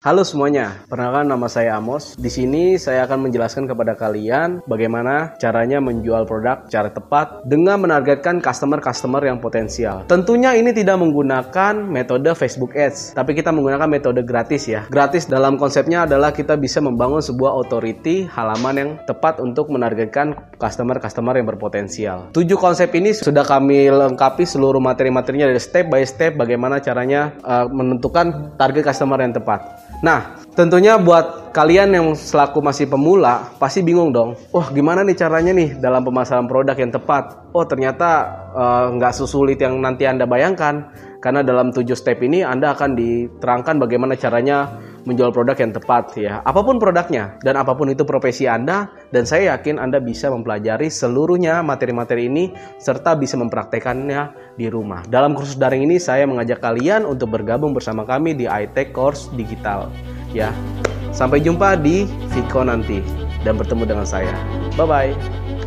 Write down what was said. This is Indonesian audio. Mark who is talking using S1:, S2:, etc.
S1: Halo semuanya, perkenalkan nama saya Amos. Di sini saya akan menjelaskan kepada kalian bagaimana caranya menjual produk secara tepat dengan menargetkan customer-customer yang potensial. Tentunya ini tidak menggunakan metode Facebook Ads, tapi kita menggunakan metode gratis ya. Gratis dalam konsepnya adalah kita bisa membangun sebuah authority halaman yang tepat untuk menargetkan customer-customer yang berpotensial. 7 konsep ini sudah kami lengkapi seluruh materi-materinya dari step by step bagaimana caranya menentukan target customer yang tepat. Nah, tentunya buat kalian yang selaku masih pemula, pasti bingung dong. Gimana nih caranya nih dalam pemasaran produk yang tepat? Ternyata nggak sesulit yang nanti Anda bayangkan. Karena dalam 7 step ini Anda akan diterangkan bagaimana caranya menjual produk yang tepat ya. Apapun produknya dan apapun itu profesi Anda, dan saya yakin Anda bisa mempelajari seluruhnya materi-materi ini serta bisa mempraktekannya di rumah. Dalam kursus daring ini saya mengajak kalian untuk bergabung bersama kami di iTech Course Digital ya. Sampai jumpa di Viko nanti dan bertemu dengan saya. Bye bye.